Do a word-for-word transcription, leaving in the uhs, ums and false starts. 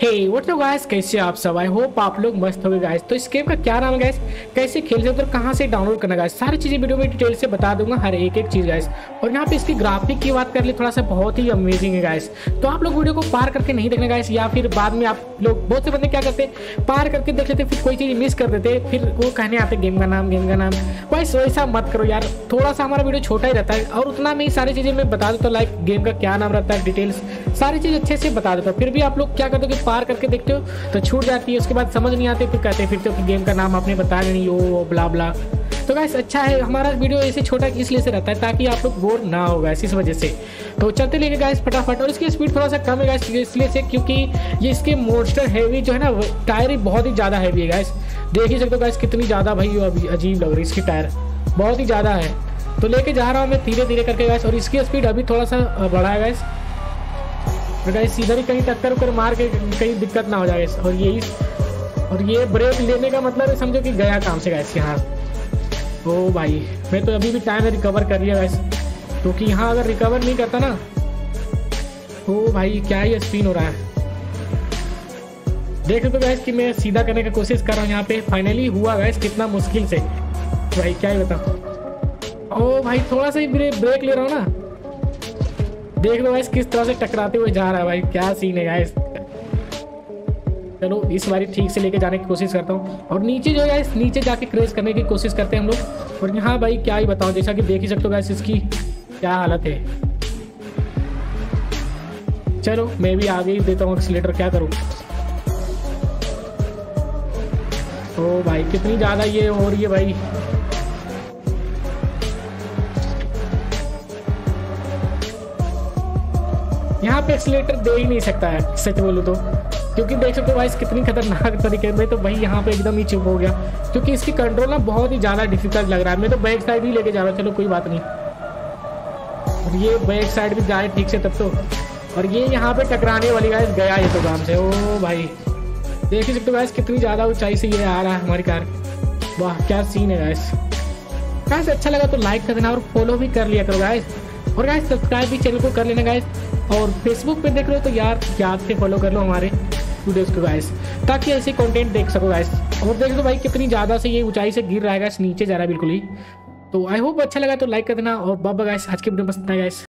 Hey what's up guys, कैसे आप सब? आई होप आप लोग मस्त होंगे गाइस। तो इस गेम का क्या नाम है गाइस, कैसे खेल सकते हो, कहां से डाउनलोड करना गाइस, सारी चीजें वीडियो में डिटेल से बता दूंगा, हर एक एक चीज गाइस। और यहाँ पे इसकी ग्राफिक की बात कर ले, थोड़ा सा बहुत ही अमेजिंग है गाइस। तो आप लोग वीडियो को पार करके नहीं देखना गाइस, या फिर बाद में आप लोग बहुत से बंदे क्या करते पार करके देख लेते, फिर कोई चीज मिस कर देते, फिर वो कहने आते गेम का नाम गेम का नाम गाइस। वैसा मत करो यार, थोड़ा सा हमारा वीडियो छोटा ही रहता है और उतना में ही सारी चीजें मैं बता देता हूँ, लाइक गेम का क्या नाम रहता है, डिटेल्स सारी चीज अच्छे से बता देता हूँ। फिर भी आप लोग क्या करते हो कि पार करके देखते हो तो छूट जाती है, उसके बाद समझ नहीं आते, फिर कहते फिरते हो कि गेम का नाम आपने बताया नहीं, वो ब्ला ब्ला। तो गाइस अच्छा है हमारा वीडियो ऐसे छोटा इसलिए से रहता है ताकि आप लोग बोर ना हो गाइस, इस वजह से। तो चलते लेके गाइस फटाफट। और इसकी स्पीड थोड़ा सा कम है गाइस इसलिए से क्योंकि ये इसके मोस्टर हैवी जो है ना, टायर ही बहुत ही ज़्यादा हैवी है गाइस। देख ही सकते हो गाइस कितनी ज़्यादा भाई अभी अजीब लग रही है, इसकी टायर बहुत ही ज़्यादा है। तो लेके जा रहा हूँ मैं धीरे धीरे करके गाइस, और इसकी स्पीड अभी थोड़ा सा बढ़ा है गाइस। तो गाइस इधर ही कहीं टक्कर उक्कर मार के कहीं दिक्कत ना हो जाए। और यही और ये ब्रेक लेने का मतलब है समझो कि गया काम से गाइस यहाँ। ओ भाई मैं तो अभी भी टाइम रिकवर कर लिया गाइस, क्योंकि यहाँ अगर रिकवर नहीं करता ना, ओ भाई क्या ही स्पिन हो रहा है। देख लो गाइस कि मैं सीधा करने की कोशिश कर रहा हूँ, यहाँ पे फाइनली हुआ गाइस, कितना मुश्किल से भाई क्या ही बताऊँ। ओ भाई थोड़ा सा ही ब्रेक ले रहा हूँ ना, देख लो गाइस किस तरह से टकराते हुए जा रहा है भाई, क्या सीन है गाइस। चलो इस बारी ठीक से लेके जाने की कोशिश करता हूँ। और नीचे जो है नीचे जाके क्रेश करने की कोशिश करते हैं हम लोग। और यहाँ भाई क्या ही बताऊँ, जैसा कि देख ही सकते हो गाइस इसकी क्या हालत है। चलो मैं भी आगे ही देता हूँ एक्सीलेटर, क्या करूँ। ओ भाई कितनी ज़्यादा ये हो रही है भाई। यहाँ पे एक्सीलेटर दे ही नहीं सकता है सच बोलूँ तो, क्योंकि देख सकते हो भाई कितनी खतरनाक तरीके में। तो भाई यहाँ पे एकदम ही चुप हो गया, क्योंकि इसकी कंट्रोल ना बहुत ही ज़्यादा डिफिकल्ट लग रहा है। मैं तो बैक साइड ही लेके जा रहा हूँ, चलो कोई बात नहीं। और ये बैक साइड भी जाए ठीक से तब तो। और ये यहाँ पे टकराने वाली गाइस गया ये तो काम से। ओ भाई देख ही सकते हो गाइस कितनी ज़्यादा ऊंचाई से ये आ रहा है हमारी कार। वाह क्या सीन है गाइस। गाइस अच्छा लगा तो लाइक कर देना और फॉलो भी कर लिया करो गाइस। और गाइस सब्सक्राइब भी चैनल को कर लेना गाइस। और फेसबुक पे देख रहे हो तो यार याद से फॉलो कर लो हमारे वीडियोस को गाइस, ताकि ऐसे कंटेंट देख सको गाइस। और देख लो भाई कितनी ज़्यादा से ये ऊंचाई से गिर रहा है गाइस, नीचे जा रहा है बिल्कुल ही। तो आई होप अच्छा लगा तो लाइक कर देना। और बाबा गाइस आज के वीडियो में बस इतना गाइस।